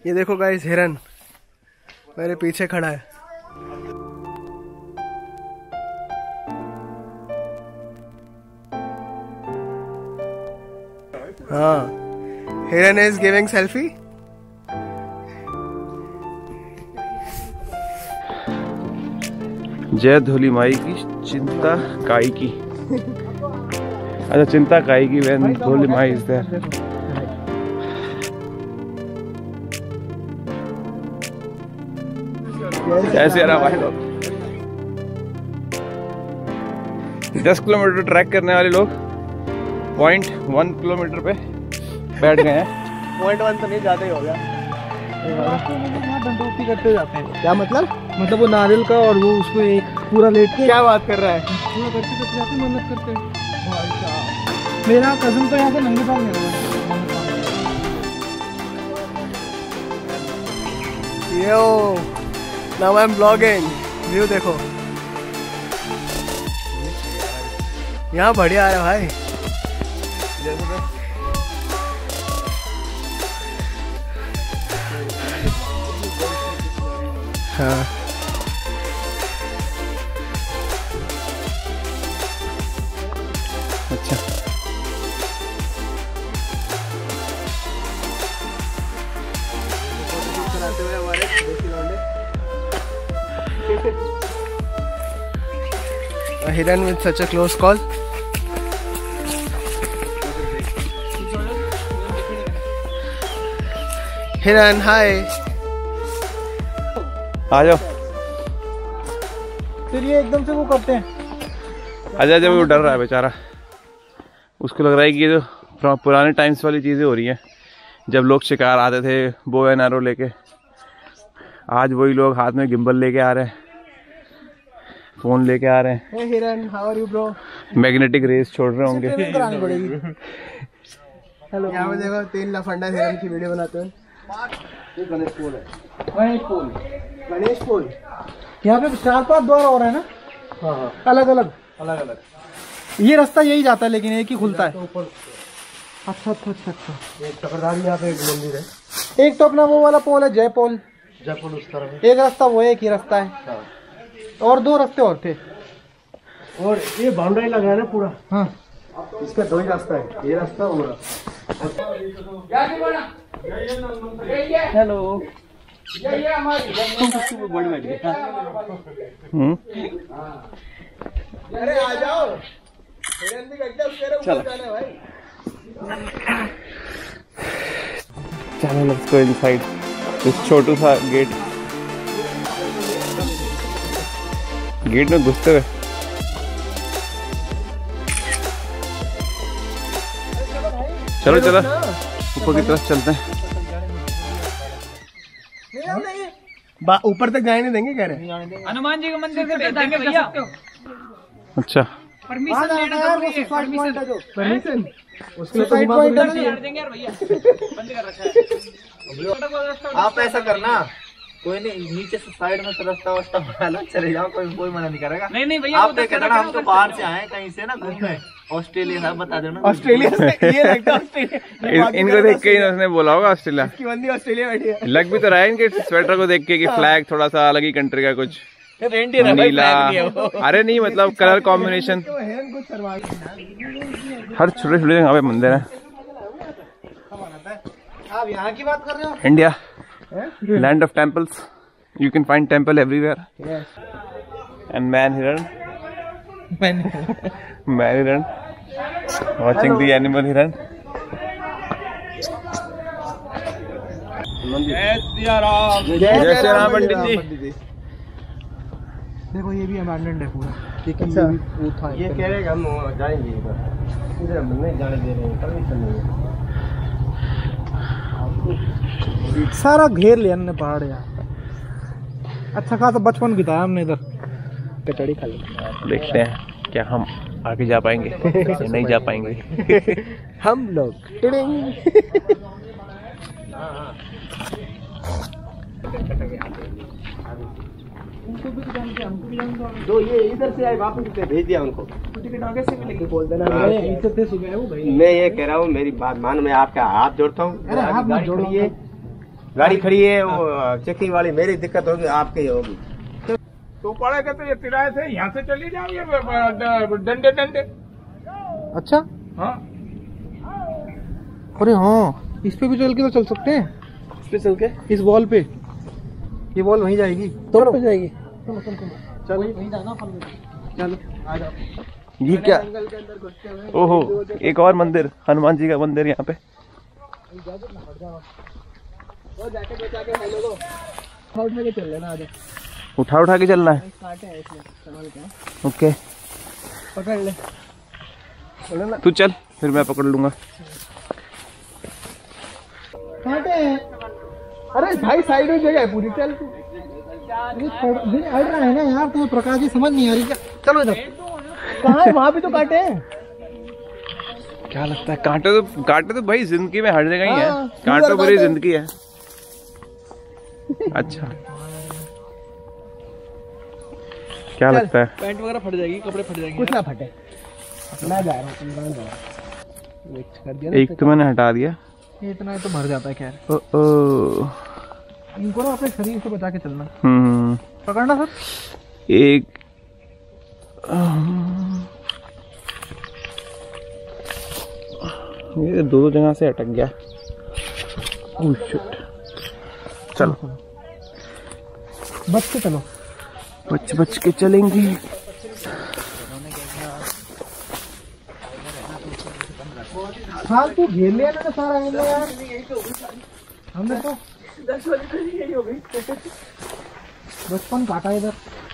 ये देखो गाइस, हिरन मेरे पीछे खड़ा है। हाँ, हिरन इज गिविंग सेल्फी। जय धोली माई की चिंता काई की। अच्छा, चिंता काई की व्हेन धोली माई इज देयर। ऐसे यार भाई लोग 10 किलोमीटर ट्रैक करने वाले लोग 0.1 किलोमीटर पे बैठ गए हैं। 0.1 तो नहीं, ज्यादा ही हो गया। दंडोती करते जाते हैं। क्या मतलब? मतलब वो नारियल का और वो उसको एक पूरा लेट के क्या बात कर रहा है? पूरा करते करते जाते मन्नत करते हैं। मेरा कजन तो यहाँ पे नंगे पाँव नहीं हुआ। Yo, now I am blogging. View देखो, यहाँ बढ़िया आ रहा है भाई। हाँ, अच्छा, a hiran with such a close call. हिरन हाय, आ जाओ। फिर ये एकदम से वो करते हैं। अच्छा, जब वो डर रहा है बेचारा, उसको लग रहा है कि ये जो पुराने टाइम्स वाली चीजें हो रही हैं, जब लोग शिकार आते थे बो एंड एरो लेके, आज वही लोग हाथ में गिम्बल लेके आ रहे हैं, फोन लेके आ रहे हैं। Hey Hiran, how are you bro? Magnetic rays छोड़ रहे होंगे। करानी पड़ेगी। हेलो, यहाँ पे देखो 3 लफंडा हिरन की वीडियो बनाते हैं। ये गणेश पोल है। गणेश पोल, गणेश पोल। यहाँ पे 4-5 द्वार और है ना? हाँ, अलग अलग। अलग अलग। ये रास्ता यही जाता है लेकिन एक ही खुलता है। अच्छा अच्छा अच्छा अच्छा। एक चक्रधारी यहाँ पे एक मंदिर है। एक तो अपना वो वाला पोल है, जय पोल। जयपुर उस तरफ। एक रास्ता वो है, एक ही रास्ता है। हाँ। और 2 रास्ते और थे। और ये बाउंड्री लगा है ना पूरा। हाँ, इसका 2 ही रास्ता है, ये रास्ता वो रास्ता। हेलो। अरे आ जाओ, हिरन भी गड्ढे उसके ऊपर जाना है भाई। चलो लेट्स गो इनसाइड इस छोटू सा गेट में घुसते हुए। चलो चलो ऊपर की तरफ चलते हैं। ऊपर तक जाने नहीं देंगे, कह रहे हैं। हनुमान जी के मंदिर से भेज देंगे भैया। अच्छा, परमिशन लेना जरूरी है। परमिशन उसके लिए तो पॉइंट है यार देंगे यार भैया, बंद कर रखा है। आप ऐसा करना, कोई नहीं, नीचे से साइड में से रास्ता वास्ता बना लो, चले जाओ, कोई मना नहीं करेगा। नहीं नहीं भैया, आप कहना हम तो बाहर से आए कहीं से ना घूमने, ऑस्ट्रेलिया साहब बता देना। ऑस्ट्रेलिया से ये लगता है ऑस्ट्रेलिया। इनको देख के ही उसने बोला होगा ऑस्ट्रेलिया। इसकी बंदी ऑस्ट्रेलिया बैठी है। लग भी तो रहा है इनके स्वेटर को देख के कि फ्लैग थोड़ा सा अलग ही कंट्री का, कुछ रेंडियर नीला। अरे नहीं, मतलब कलर कॉम्बिनेशन। हर छोटे छोटे जगह पे मंदिर है। आप यहाँ की बात कर रहे हो? India, land of temples, you can find temple everywhere. Yes. And man hiran watching the animal hiran. जय श्री राम पंडित जी। देखो ये भी अमेंडमेंट है पूरा। अच्छा, वो था ये कह रहे हैं हम जाएंगे इधर हम नहीं जाने दे रहे हैं, परमिशन नहीं है। सारा घेर लिया हमने पहाड़ यार। अच्छा खासा बचपन बिताया हमने इधर। कचौड़ी खा ली। देखते हैं क्या हम आगे जा पाएंगे या नहीं जा पाएंगे। हम लोग दो ये इधर से आए, वापस भेज दिया उनको। टिकट आगे से मिलेगी, बोल देना। मैं ये कह रहा हूँ, मेरी बात मान, मैं आपका हाथ जोड़ता हूँ। हाथ मत जोड़िए, गाड़ी खड़ी है वो चेकिंग वाली, मेरी दिक्कत होगी आपकी होगी। तो पड़ेगा तो ये तिराए से यहाँ से चली जाओ, ये डंडे डंडे। अच्छा हाँ अरे हाँ, इस पे भी चल के तो चल सकते हैं। इस पे चल के इस वॉल पे ये बॉल वहीं जाएगी, तो पे जाएगी। चलो वहीं जाना अपन, चलो आ जाओ। ये क्या? जंगल के अंदर घुसते हुए ओहो, एक और मंदिर, हनुमान जी का मंदिर यहाँ पे। वो जैकेट बचा के भाई लोगों उठा के चल लेना, आ जाओ। उठा उठा के चलना है। कांटे हैं इसमें, संभाल के ओके पकड़ ले, बोलो ना। तू चल, फिर मैं पकड़ लूंगा। कांटे हैं। अरे भाई साइड में जगह है पूरी, चल तू। हट रहा है ना यार, तुम्हें प्रकाश जी समझ नहीं आ रही क्या? चलो इधर। कहाँ है? वहाँ भी तो कांटे हैं। क्या लगता है? कांटे तो भाई जिंदगी में हर जगह ही है। हाँ, कांटों भरी कांटे। जिंदगी है। अच्छा क्या चल। लगता है? पैंट वगैरह फट जाएगी, कपड़े फट जाएंगे। कुछ ना फटे, मैं जा रहा हूँ। वेट कर दिया ना, एक तो मैंने हटा दिया। ये इतना है तो भर जाता है। खैर ओ ओ इनको ना अपने शरीर से बचा के चलना। हम्म, पकड़ना सर। एक ये दो जगह से अटक गया। Oh shit. चलो बच के चलो। बच के चलेंगे। हाँ तू घेर लिया ना सारा एरिया यार, हमने तो 10 बजे हो गई। बचपन काटा इधर।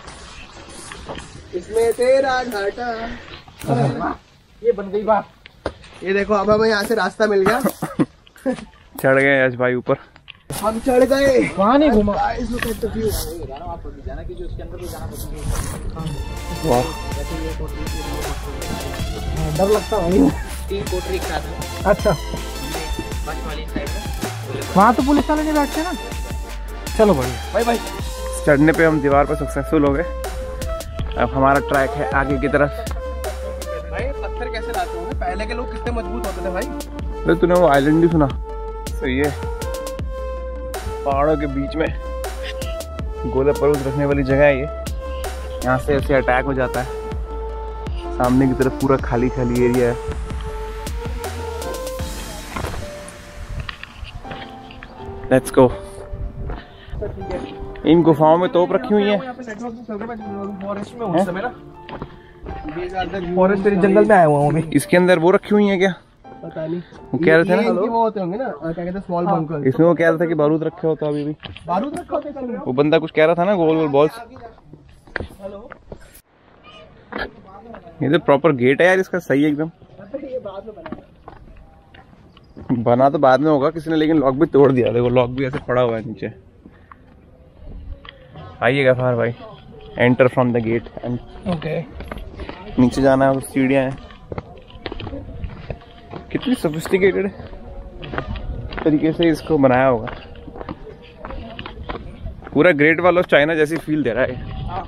इसमें तेरा घाटा। ये बन गई बात। ये देखो अब हमें यहाँ से रास्ता मिल गया। चढ़ गए यश भाई ऊपर। हम चढ़ गए। वहाँ नहीं घुमा। वाह डर लगता है भाई। 3 कोटरी का था अच्छा बस वाली साइड में। वहाँ तो पुलिस वाले नहीं बैठते ना। चलो बढ़िया। भाई भाई चढ़ने पे हम दीवार पर सक्सेसफुल हो गए। अब हमारा ट्रैक है आगे की तरफ। भाई पत्थर कैसे लाते होंगे? पहले के लोग कितने मजबूत होते थे भाई। तो तूने वो आइलैंड नहीं सुना? सही है, पहाड़ों के बीच में गोले बारूद रखने वाली जगह है ये। यहाँ से ऐसे अटैक हो जाता है। सामने की तरफ पूरा खाली खाली एरिया है। Let's go. इन गुफाओं में तोप रखी हुई है। फॉरेस्ट में उस समय ना, फॉरेस्ट जंगल में आया हुआ हूँ अभी। इसके अंदर वो रखी हुई है क्या? पता नहीं, वो कह रहे थे ना, इनकी वो होते होंगे ना, क्या कहते हैं, स्मॉल बंकर। इसमें वो कह रहा था कि बारूद रखे हो तो अभी भी बारूद रखा होता है। वो बंदा कुछ कह रहा था ना, गोल गोल बॉल्स। ये तो प्रॉपर गेट है यार इसका, सही है एकदम। बना तो बाद में होगा किसी ने, लेकिन लॉक भी तोड़ दिया। देखो लॉक भी ऐसे पड़ा हुआ है नीचे। आइए गफार भाई, enter from the gate and okay. नीचे जाना है, सीढ़ियाँ हैं। कितनी सोफिस्टिकेटेड तरीके से इसको बनाया होगा। पूरा ग्रेट वॉल ऑफ चाइना जैसी फील दे रहा है।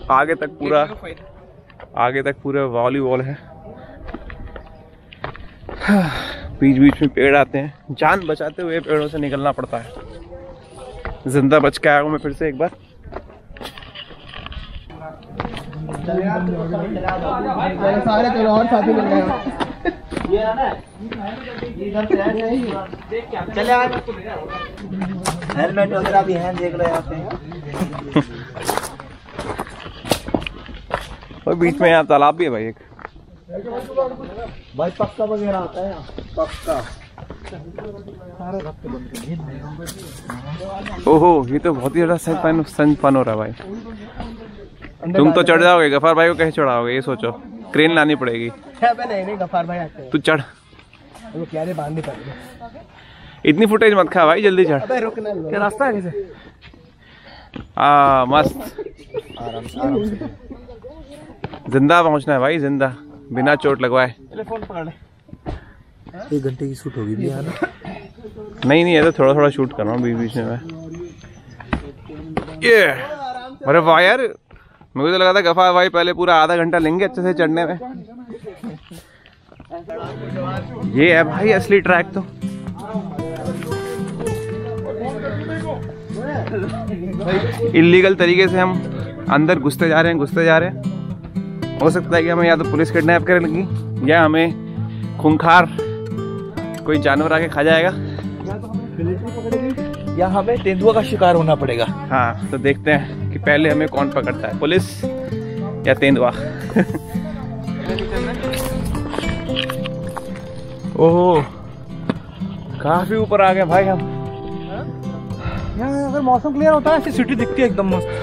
आगे तक पूरा वॉलीबॉल है। बीच बीच में पेड़ आते हैं। जान बचाते हुए पेड़ों से निकलना पड़ता है। जिंदा बच के आया हूँ मैं फिर से एक बार। सारे चलो और साथी मिल गए। चले हेलमेट वगैरह भी हैं, देख लो यहाँ पे। और बीच में यहाँ तालाब भी है भाई एक। भाई पक्का वगैरह आता है यहाँ, पक्का। ओहो, ये तो बहुत ही ज्यादा सन फन हो रहा है भाई। तुम तो चढ़ जाओगे, गफार भाई को कैसे चढ़ाओगे ये सोचो। क्रेन लानी पड़ेगी। नहीं गफार भाई आते हैं। तू चढ़। वो क्यारे बांधनी पड़ेगी। इतनी फुटेज मत खा भाई, जल्दी चढ़। अबे रुकना, क्या रास्ता है कैसे? मस्त। जिंदा पहुंचना है भाई, जिंदा, बिना चोट लगवाए। टेलीफोन पकड़ ले। 1 घंटे की शूट होगी भी यार। नहीं ये तो थोड़ा थोड़ा शूट कर रहा हूँ बीच बीच में मैं। ये अरे वाह यार, मुझे तो लगा था गफार भाई पहले पूरा आधा घंटा लेंगे अच्छे से चढ़ने में। ये है भाई असली ट्रैक तो। इलीगल तरीके से हम अंदर घुसते जा रहे हैं। हो सकता है कि हमें या तो पुलिस किडनैप करने लगी या हमें खूंखार कोई जानवर आके खा जाएगा, या हमें तेंदुआ का शिकार होना पड़ेगा। हाँ, तो देखते हैं कि पहले हमें कौन पकड़ता है, पुलिस या तेंदुआ। ओह, काफी ऊपर आ गए भाई हम। यहाँ अगर मौसम क्लियर होता है ऐसी सिटी दिखती है एकदम मस्त।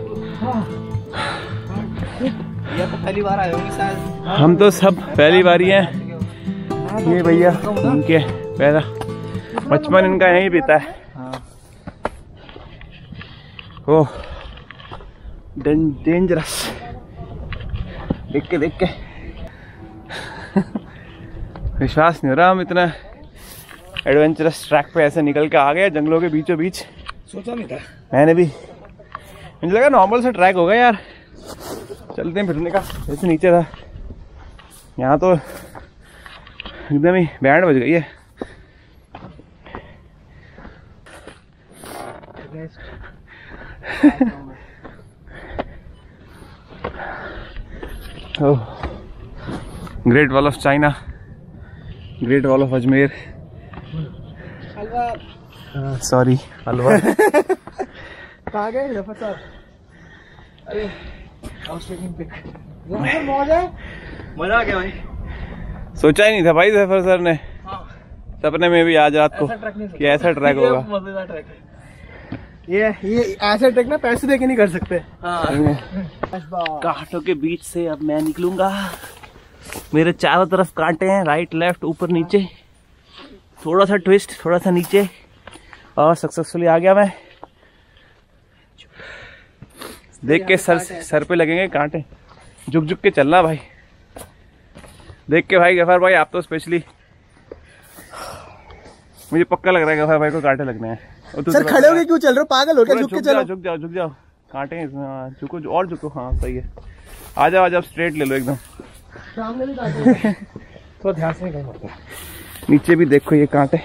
या तो पहली बार आए होंगे शायद। हम तो सब पहली बारी हैं। ये भैया इनके पहला बचपन इनका यहीं बीता है। Oh, dangerous. देख के विश्वास नहीं हो रहा हम इतना एडवेंचरस ट्रैक पे ऐसे निकल के आ गए जंगलों के बीचों बीच। सोचा नहीं था मैंने भी, मुझे लगा नॉर्मल से ट्रैक होगा यार, चलते हैं फिरने का। जैसे नीचे था, यहाँ तो एकदम ही बैंड बज गई है। Great wall of China, great wall of Ajmer, sorry हलवा। कहाँ गए जफर साहब? अरे मौज है, मजा आ गया भाई। सोचा ही नहीं था भाई जफर सर ने सपने में भी आज रात को कि ऐसा ट्रैक होगा। मजेदार ट्रैक है ये ऐसा ट्रैक ना पैसे दे के नहीं कर सकते। कांटों के बीच से अब मैं निकलूंगा। मेरे चारों तरफ कांटे हैं, राइट लेफ्ट ऊपर नीचे, थोड़ा सा ट्विस्ट, थोड़ा सा नीचे, और सक्सेसफुली आ गया मैं। देख के सर पे लगेंगे कांटे, झुक के चलना भाई। देख के भाई गफार भाई, आप तो स्पेशली, मुझे पक्का लग रहा है गफार भाई को कांटे लगने हैं। सर खड़े होके क्यों चल रहे हो, पागल हो क्या? झुक के चलो। झुक जाओ कांटे हैं इसमें। हाँ, झुको और झुको। हाँ सही है, आ जाओ स्ट्रेट ले लो एकदम। सामने भी कांटे तो ध्यान से नहीं करना। नीचे भी देखो ये कांटे।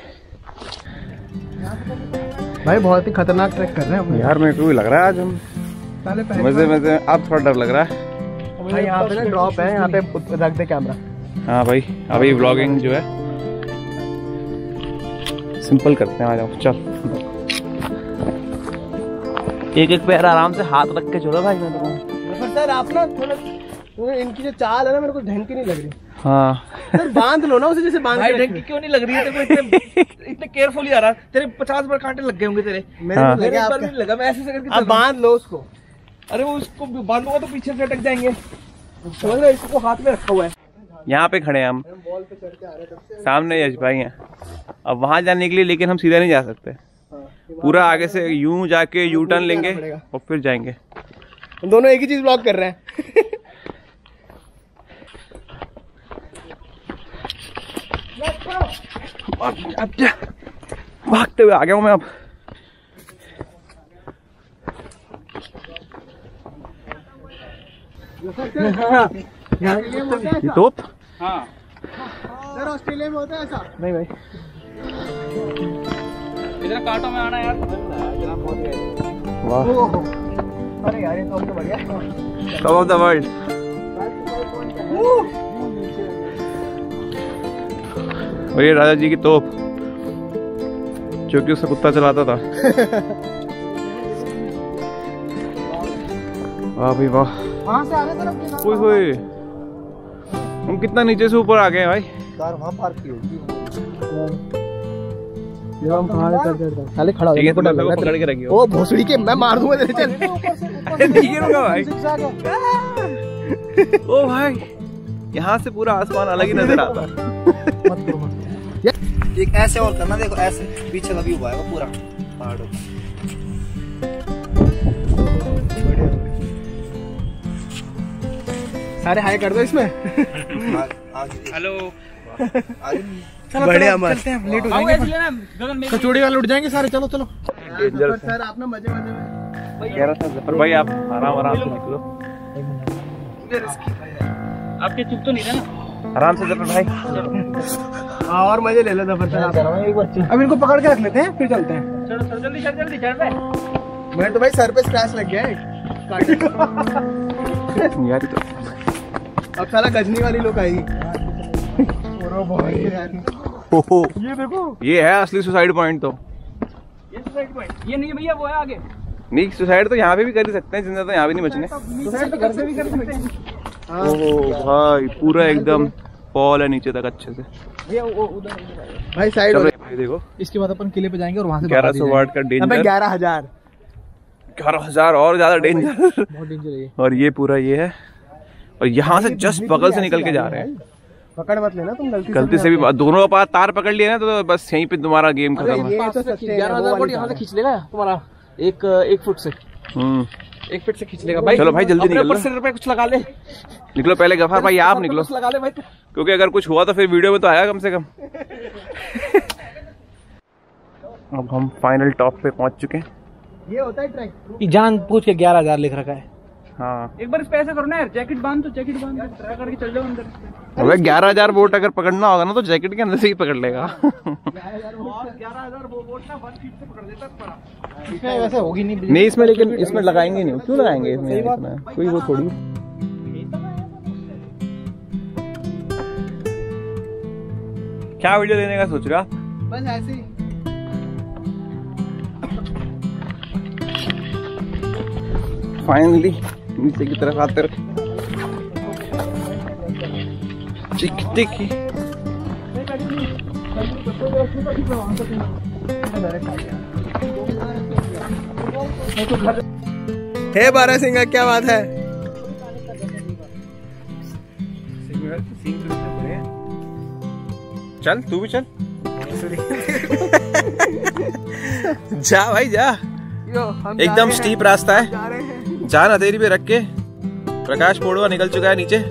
भाई बहुत ही खतरनाक ट्रैक कर रहे हैं हम यार मेरे को भी लग रहा है आज हम मजे अब थोड़ा डर लग रहा है। भाई यहाँ पे ना ड्रॉप है, यहाँ पे रख दे कैमरा। हाँ भाई, अभी व्लॉगिंग जो है सिंपल करते हैं। आ जाओ चल, एक पैर आराम से हाथ रख के चलो भाई। मैं तो सर आप ना थोड़ा इनकी जो चाल है ना मेरे को ढंग की नहीं लग रही। हाँ सर बांध लो ना उसे, जैसे बांध भाई ढंग की क्यों नहीं लग रही है तेरे को? इतने केयरफुली आ रहा। तेरे 50 बार कांटे लग गए होंगे तेरे। मेरे को मेरे लगा बार नहीं लगा, मैं ऐसे से करके आप बांध लो उसको। अरे वो उसको बांधूंगा तो पीछे से अटक जाएंगे। समझ रहे, इसको हाथ में रखा हुआ है। यहाँ पे खड़े हैं हम, सामने यश भाई हैं। अब वहां जाने के लिए लेकिन हम सीधा नहीं जा सकते, पूरा आगे से यूं जाके यू टर्न लेंगे और फिर जाएंगे। हम दोनों एक ही चीज ब्लॉक कर रहे हैं। भागते हुए आ गया हूँ मैं अब। ये तोप? हाँ सर ऑस्ट्रेलिया में होता है ऐसा? नहीं भाई, इधर कांटों में आना यार। वाह, अरे यार ये तो बढ़िया। Top of the world. और ये राजा जी की तोप जो कि उसका कुत्ता चलाता था। वाह भाई वाह, वहाँ से आगे तरफ ओए होए, हम कितना नीचे से ऊपर आ गए भाई। कार वहाँ पार्क की होगी। हम कहाँ से खाली खड़ा हो ठीक है, गया, तुम लोगों को पकड़ के रखियो। ओ भोसड़ी के मैं मार दूंगा तेरे। चल ठीक है रुका भाई। ओ भाई, यहाँ से पूरा आसमान अलग ही नजर आता है। एक ऐसे और करना, देखो ऐसे पीछे का व्यू आएगा पूरा पहाड़ों का। सारे हाई कर दो इसमें। हेलो, बढ़िया मत चलते हैं, लेट हो जाएंगे। कचौड़ी वाले उठ जाएंगे सारे। चलो चलो सर, आप ना मजे मजे में कह रहा था जफर भाई आप आराम से निकलो। आपके चुप तो नहीं था ना? आराम से जफर भाई। और मजे ले लो जफर सर। अब इनको पकड़ के रख लेते हैं फिर चलते हैं। जल्दी चढ़ पे। मैं तो भाई सर पे स्क्रैच लग गया है यार तो अब साला गजनी वाली लोग आएगी। हो ये देखो, ये है असली सुसाइड पॉइंट। तो ये सुसाइड पॉइंट ये नहीं भैया, वो है आगे। नहीं, सुसाइड तो यहाँ पे भी कर ही सकते हैं, जिंदा तो यहाँ भी नहीं बचने। सुसाइड तो घर से भी कर सकते हैं। ओह भाई, पूरा एकदम पॉल है नीचे तक अच्छे से। ये वो उधर भाई साइड चलो भाई देखो, इसके बाद अपन किले पे जाएंगे और वहाँ से 1100 वाट का डेंजर, 11,000 11,000 और ज्यादा डेंजर। बहुत डेंजर है ये। और ये पूरा ये है, और यहाँ से जस्ट बगल से निकल के जा रहे हैं। पकड़ मत लेना तुम गलती से भी दोनों पास तार पकड़ लिए ना तो बस यहीं पे तुम्हारा गेम खत्म है। ये तो सच्चे है, 11,000 वोल्ट यहाँ से खींच लेगा तुम्हारा एक फुट से। 1 फीट से खींच लेगा भाई। चलो भाई जल्दी निकलो, सिर पे कुछ लगा ले। निकलो पहले गफार भाई, आप निकलो, कुछ लगा ले भाई, क्योंकि अगर कुछ हुआ तो फिर वीडियो में तो आया कम से कम। अब हम फाइनल टॉप पे पहुंच चुके हैं। ये होता है ट्रैक। जान पूछ के 11,000 लिख रखा है। हाँ, एक बार इस पे ऐसा करो ना यार, जैकेट बांध तो जैकेट बांध ट्राई करके चल जाओ अंदर। अबे 11,000 वोट अगर पकड़ना होगा ना तो जैकेट के अंदर से ही पकड़ लेगा। 11,000 वोट ना 1 फीट से पकड़ देता है। इसमें वैसे होगी नहीं। नहीं इसमें, लेकिन इसमें लगाएंगे नहीं, क्यों लगाएंगे इसमें इतना? कोई वो थोड़ी। क्या वीडियो लेने का सोच रहा? बस ऐसे ही। फाइनली नीचे की तरफ आते रहे। टिक हे बारह सिंह, क्या बात है? चल तू भी चल। जा भाई जा, एकदम स्टीप रास्ता है, जा ना देरी पे रख के। प्रकाश पोड़वा निकल चुका है नीचे।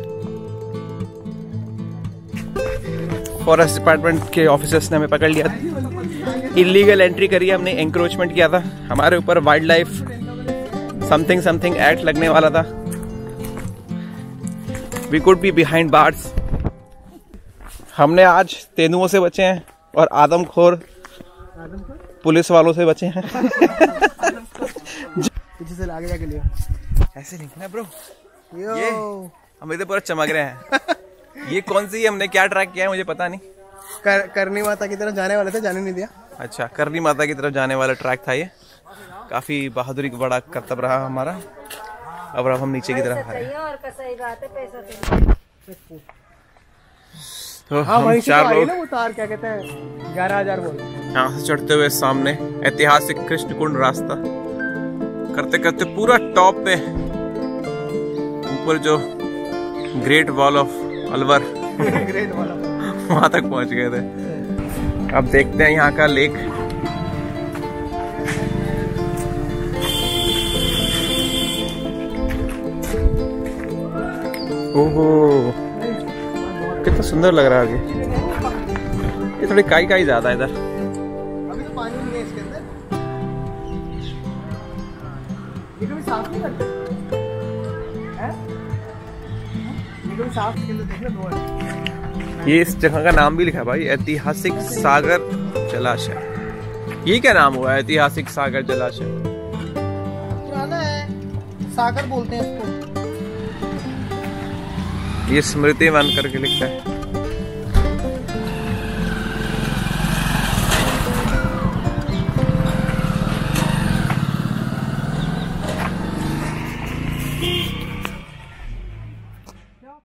फॉरेस्ट डिपार्टमेंट के ऑफिसर्स ने हमें पकड़ लिया, इलीगल एंट्री करी, हमने एंक्रोचमेंट किया था। हमारे ऊपर वाइल्ड लाइफ समथिंग एक्ट लगने वाला था। We could be behind bars. हमने आज तेंदुओं से बचे हैं और आदमखोर पुलिस वालों से बचे हैं। पीछे से आगे जाके लियो। ऐसे लिखना ब्रो। यो ये हम इधर पूरा चमक रहे हैं। ये कौन सी, हमने क्या ट्रैक किया है मुझे पता नहीं। करनी माता की तरफ जाने वाले थे, जाने नहीं दिया। अच्छा, करनी माता की तरफ जाने वाला ट्रैक था ये। काफी बहादुरी का बड़ा करतब रहा हमारा। अब हम नीचे की तरफ आ रहे हैं। तो हाँ, हम 4 लोग वो तार क्या कहते हैं, 11,000 वोल्ट। यहाँ से चढ़ते हुए सामने ऐतिहासिक कृष्ण कुंड रास्ता करते करते पूरा टॉप पे ऊपर जो great wall of Alwar great वाला। वहां तक पहुंच गए थे। अब देखते हैं यहाँ का लेक। ओहो कितना सुंदर लग रहा है आगे। ये थोड़ी काई ज्यादा है इधर। अभी तो पानी नहीं है इसके अंदर। ये कभी साफ नहीं करते हैं? ये कभी साफ के अंदर देखना दो है। ये इस जगह का नाम भी लिखा है भाई, ऐतिहासिक सागर जलाशय। ये क्या नाम हुआ है, ऐतिहासिक सागर जलाशय? पुराना है, सागर बोलते हैं इसको। ये स्मृति वन करके लिखा है।